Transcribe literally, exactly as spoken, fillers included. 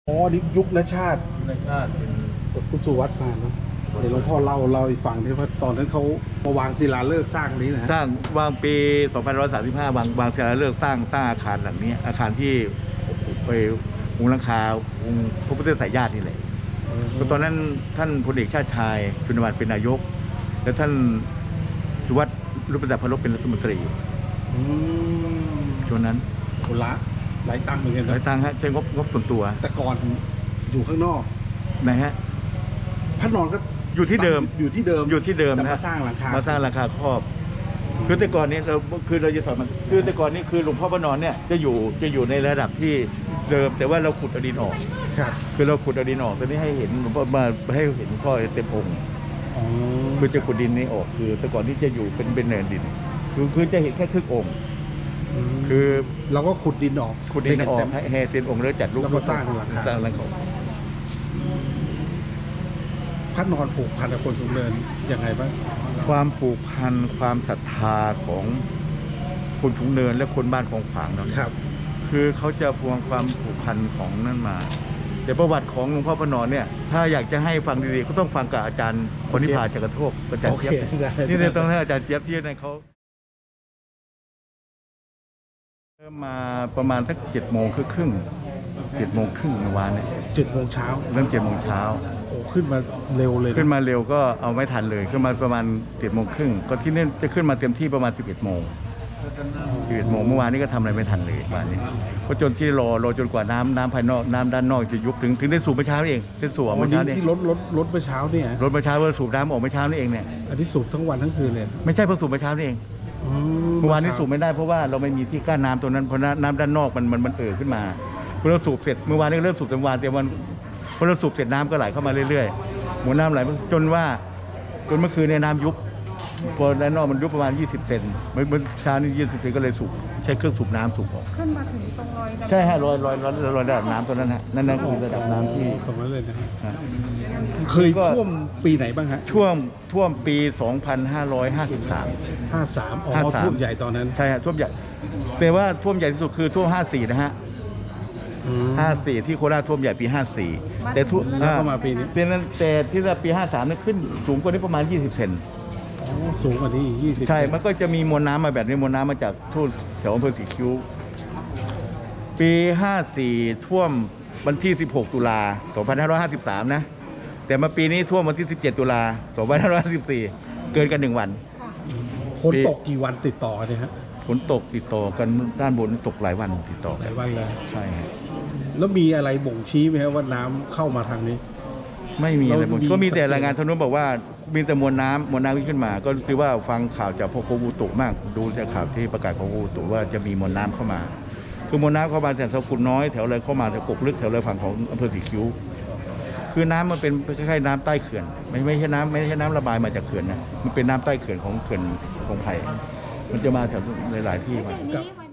อ๋อนี่ยุคนชาตินชาติเป็นคุณสุวัฒน์มาเนาะเดี๋ยวหลวงพ่อเล่าเล่าให้ฟังที่ว่าตอนนั้นเขามาวางศิลาฤกษ์สร้างนี้นะฮะสร้างวางปีสองพันหนึ่งร้อยสามสิบห้าวางวางศิลาฤกษ์สร้างสร้างอาคารหลังนี้อาคารที่ไปมุงหลังคาองค์พระพุทธสายญาตินี่แหละตอนนั้นท่านพลเอกชาติชายชุนวันเป็นนายกและท่านสุวัฒน์รุปประดับพลบเป็นรัฐมนตรีช่วงนั้นคนละหลายตังค์เหมือนกันหลายตังค์ฮะใช้งบงบส่วนตัวแต่ก่อนอยู่ข้างนอกไหนฮะพระนอนก็อยู่ที่เดิมอยู่ที่เดิมอยู่ที่เดิมนะมาสร้างหลังคามาสร้างหลังคาครอบคือแต่ก่อนนี้เราคือเราจะสอนมันคือแต่ก่อนนี้คือหลวงพ่อพระนอนเนี่ยจะอยู่จะอยู่ในระดับที่เดิมแต่ว่าเราขุดเอาดินออกครับคือเราขุดเอาดินออกตอนนี้ให้เห็นหลวงพ่อมาให้เห็นหลวงพ่อเต็มองค์คือจะขุดดินนี้ออกคือแต่ก่อนนี้จะอยู่เป็นเป็นเนินดินคือคือจะเห็นแค่ครึ่งองค์คือเราก็ขุดดินออกขุดดินออกให้ให้เต็มองค์แล้วจัดรูปแล้วก็สร้างหลังคาสร้างหลังคาพระนอนผูกพันกับคนสูงเนินยังไงบ้างความผูกพันความศรัทธาของคนสูงเนินและคนบ้านของขวางเนาะครับคือเขาจะพวงความผูกพันของนั่นมาแต่ประวัติของหลวงพ่อพระนอนเนี่ยถ้าอยากจะให้ฟังดีๆก็ต้องฟังกับอาจารย์คนนิพพานจักรโทษอาจารย์เจี๊ยบนี่เนี่ยต้องให้อาจารย์เจี๊ยบที่ในเขาเริ่มมาประมาณสักเจ็ดโมงครึ่งเจ็ดโมงครึ่งเมื่อวานเนี่ยเจ็ดโมงเช้าเริ่มเจ็ดโมงเช้าโอ้ขึ้นมาเร็วเลยขึ้นมาเร็วก็เอาไม่ทันเลยขึ้นมาประมาณเจ็ดโมงครึ่งก็ที่นี่จะขึ้นมาเต็มที่ประมาณสิบเอ็ดโมงสิบเอ็ดโมงเมื่อวานนี้ก็ทำอะไรไม่ทันเลยวันนี้ก็จนที่รอรอจนกว่าน้ำน้ำภายนอกน้ำด้านนอกจะยุบถึงถึงได้สูบเมื่อเช้าเองได้สูบเมื่อเช้าที่รถรถรถเมื่อเช้าเนี่ยรถเมื่อเช้าเมื่อสูบน้ำออกเมื่อเช้านี่เองเนี่ยอันนี้สูบทั้งวันทั้งคืนเลยไม่ใช่เพิ่งสูบเมื่อเช้านี่เองเมื่อวานนี้สูบไม่ได้เพราะว่าเราไม่มีที่กั้นน้ำตรงนั้นเพราะน้ำด้านนอกมันมันมันเอ่อขึ้นมาพอเราสูบเสร็จเมื่อวานนี้เริ่มสูบเต็มวันแต่วันพอเราสูบเสร็จน้ำก็ไหลเข้ามาเรื่อยๆหมุนน้ำไหลจนว่าจนเมื่อคืนในน้ำยุบพอด้านนอกมันยุบประมาณยี่สิบเซนเมื่อเมื่อเช้านี้ยี่สิบเซนก็เลยสูบใช้เครื่องสูบน้ำสูบออกขึ้นมาถึงตรงรอยใช่ฮะรอยรอยรอยรอยระดับน้ำตัวนั้นฮะนั่นนั่นคือระดับน้ำที่ตรงนั้นเลยนะเคยท่วมปีไหนบ้างฮะช่วงท่วมปีสองพันห้าร้อยห้าสิบสามห้าสามอ๋อท่วมใหญ่ตอนนั้นใช่ฮะท่วมใหญ่แต่ว่าท่วมใหญ่ที่สุดคือท่วมห้าสี่นะฮะห้าสี่ที่โคราชท่วมใหญ่ปีห้าสี่แต่ท่วมเข้ามาปีนี้แต่นั้นแต่ที่ปีห้าสามนั้นขึ้นสูงกว่านี้ประมาณยี่สิบเซนสูงกว่านี้ยี่สิบใช่มันก็จะมีมวลน้ำมาแบบนี้มวลน้ำมาจากทุ่นแถวอำเภอสีคิ้วปีห้าสี่ท่วมวันที่สิบหกตุลาสองพันห้าร้อยห้าสิบสามนะแต่มาปีนี้ท่วมวันที่สิบเจ็ดตุลาสองพันห้าร้อยห้าสิบสี่เกินกันหนึ่งวันฝนตกกี่วันติดต่อเนี่ยฮะฝนตกติดต่อกันด้านบนตกหลายวันติดต่อหลายวันเลยใช่แล้วมีอะไรบ่งชี้ไหมครับว่าน้ำเข้ามาทางนี้ไม่มีอะไรก็มีแต่รายงานทางนู้นบอกว่ามีแต่มวลน้ำมวลน้ำขึ้นมาก็คือว่าฟังข่าวจากพวกกรมอุตุมากดูจากข่าวที่ประกาศของกรมอุตุว่าจะมีมวลน้ำเข้ามาคือมวลน้ำเข้ามาจากสกุลน้อยแถวอะไรเข้ามาแถวกกลึกแถวอะไรฝั่งของอำเภอสีคิ้วคือน้ำมันเป็นคล้ายๆน้ำใต้เขื่อนไม่ไม่ใช่น้ำไม่ใช่น้ำระบายมาจากเขื่อนนะมันเป็นน้ำใต้เขื่อนของเขื่อนของไผ่มันจะมาแถวหลายๆที่มา